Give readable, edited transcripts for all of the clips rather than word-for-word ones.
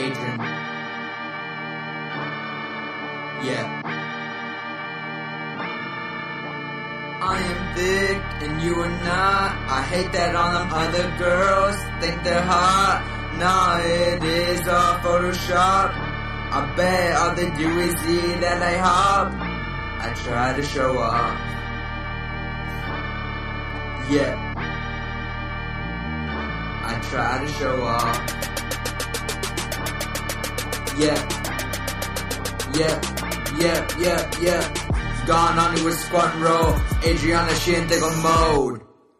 Adrian. Yeah. I am thick and you are not. I hate that all them other girls think they're hot. Nah, it is all Photoshop. I bet all they do is eat and I hop. I try to show off. Yeah. I try to show off. Yeah. Gone on you with squat and roll. Adriana, she in THICCO mode.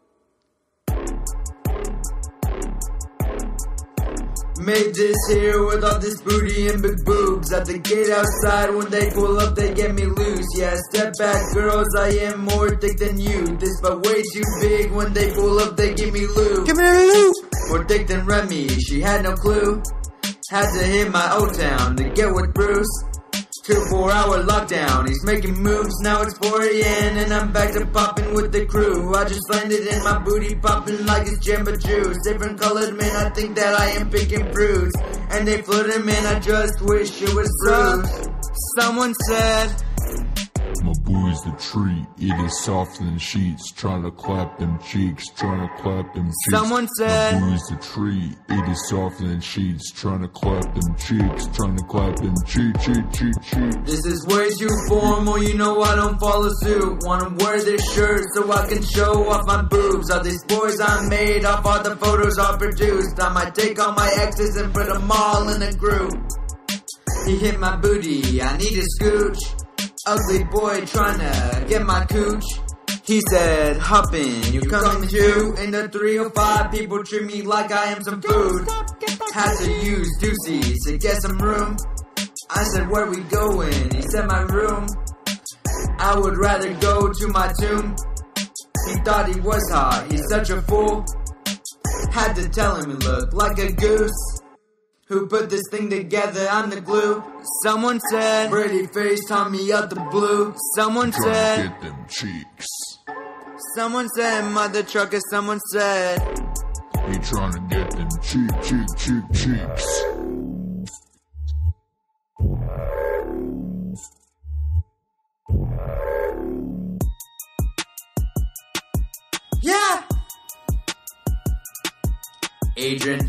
Made this here with all this booty and big boobs. At the gate outside, when they pull up, they get me loose. Yeah, step back, girls, I am more thick than you. This but way too big. When they pull up, they give me loot. Give me a loot. More thick than Remy, she had no clue. Had to hit my old town to get with Bruce. 2 4-hour lockdown, he's making moves, now it's 4 a.m. and I'm back to popping with the crew. I just landed in my booty popping like it's Jamba Juice. Different colored men, I think that I am picking fruits. And they flooded men, I just wish it was fruit. Someone said, my booty's the treat, it is softer than sheets. Trying to clap them cheeks, trying to clap them cheeks. Someone said, my booty's the treat, it is softer than sheets. Trying to clap them cheeks, trying to clap them cheeks. This is way too formal, you know I don't follow suit. Wanna wear this shirt so I can show off my boobs. All these boys I made off all the photos I produced. I might take all my exes and put them all in a group. He hit my booty, I need a scooch. Ugly boy tryna get my cooch. He said, hop in, you coming too? In the 305, people treat me like I am some food. Had to use doozies to get some room. I said, where we going? He said, my room. I would rather go to my tomb. He thought he was hot, he's such a fool. Had to tell him he looked like a goose. Who put this thing together? I'm the glue. Someone said, pretty face, Tommy out the blue. Someone said, get them cheeks. Someone said, mother trucker. Someone said, he trying to get them cheeks. Yeah. Adrian.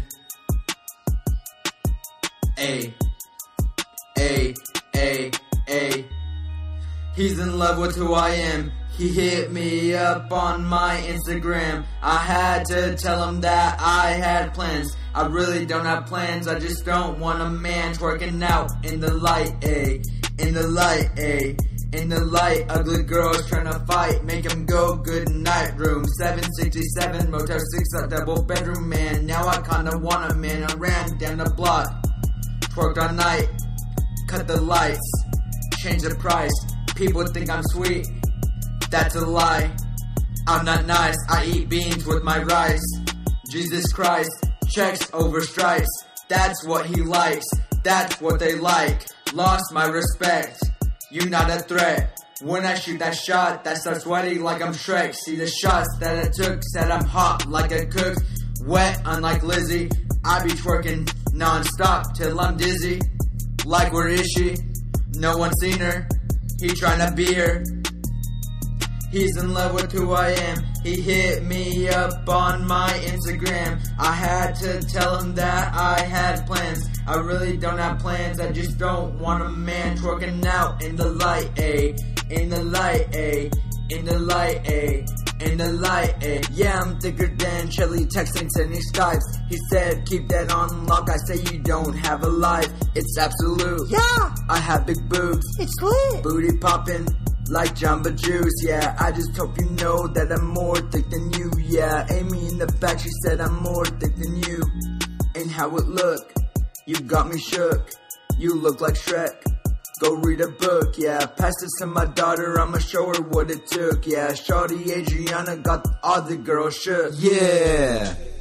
He's in love with who I am. He hit me up on my Instagram. I had to tell him that I had plans. I really don't have plans, I just don't want a man twerking out in the light, in the light, in the light. Ugly girls trying to fight, make him go good night. Room 767, Motel 6, a double bedroom, man. Now I kinda want a man. I ran down the block, twerked all night, cut the lights, change the price. People think I'm sweet, that's a lie. I'm not nice, I eat beans with my rice. Jesus Christ, checks over stripes. That's what he likes, that's what they like. Lost my respect, you not a threat. When I shoot that shot, that starts sweating like I'm Shrek. See the shots that I took, said I'm hot like a cook. Wet, unlike Lizzie, I be twerking non-stop till I'm dizzy. Like where is she? No one's seen her. He tryna be her. He's in love with who I am. He hit me up on my Instagram. I had to tell him that I had plans. I really don't have plans, I just don't want a man twerking out in the light, in the light, in the light, in the light, yeah, I'm thicker than Shelly texting, sending Skypes. He said, keep that on lock. I say you don't have a life. It's absolute. Yeah. I have big boobs. It's lit. Booty popping like Jamba Juice. Yeah, I just hope you know that I'm more thick than you. Yeah, Amy in the back, she said I'm more thick than you. And how it look? You got me shook. You look like Shrek. Go read a book, yeah. Pass this to my daughter, I'ma show her what it took, yeah. Shawty Adriana got all the girls shook, yeah.